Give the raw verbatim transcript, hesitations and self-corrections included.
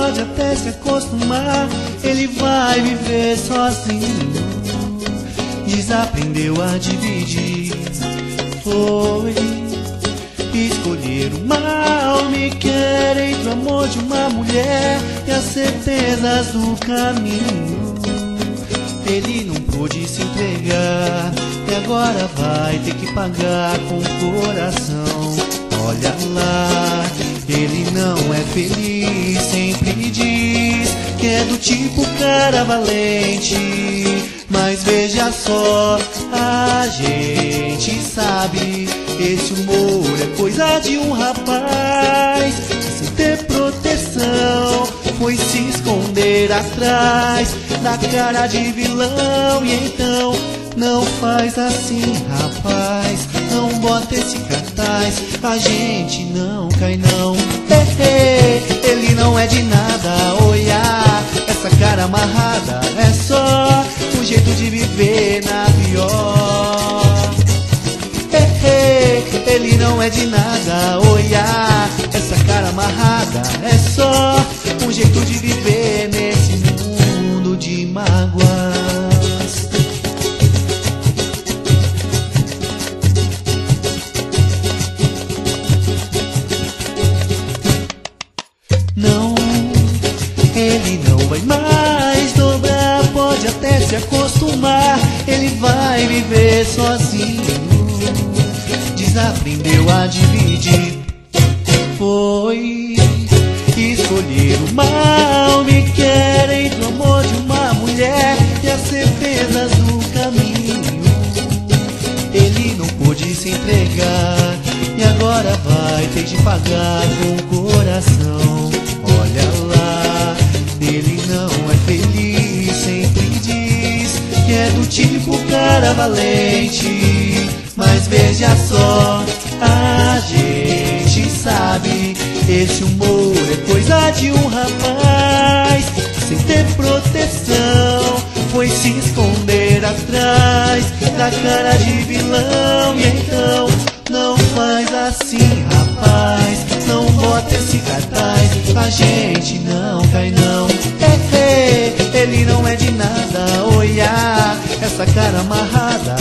pode até se acostumar, ele vai viver sozinho. Desaprendeu a dividir, foi escolher o mal, me quer entre o amor de uma mulher e as certezas do caminho. Ele não pôde se entregar e agora vai ter que pagar com o coração. Olha lá, ele não é feliz, sempre diz que é do tipo cara valente. Mas veja só, a gente sabe, esse humor é coisa de um rapaz sem ter proteção, foi se esconder atrás da cara de vilão. E então, não faz assim, rapaz, não bota esse cartaz, a gente não cai não. Ei, ei, ele não é de nada, olha, essa cara amarrada é só um jeito de viver na pior. Ei, ei, ele não é de nada, olha, essa cara amarrada é só um jeito de viver nesse mundo de mágoas. Não, ele não vai mais dobrar, pode até se acostumar, ele vai viver sozinho. Desaprendeu a dividir, foi escolher o mal, me quer entre o amor de uma mulher e as certezas do caminho. Ele não pôde se entregar e agora vai ter de pagar com o coração. Olha lá, ele não é feliz, sempre diz que é do tipo cara valente. Mas veja só, a gente sabe, esse humor é coisa de um rapaz sem ter proteção, foi se esconder atrás da cara de vilão. E então, não faz assim, rapaz, não bota esse cartaz, a gente não cai não. Ei, ei, ele não é de nada, olha, essa cara amarrada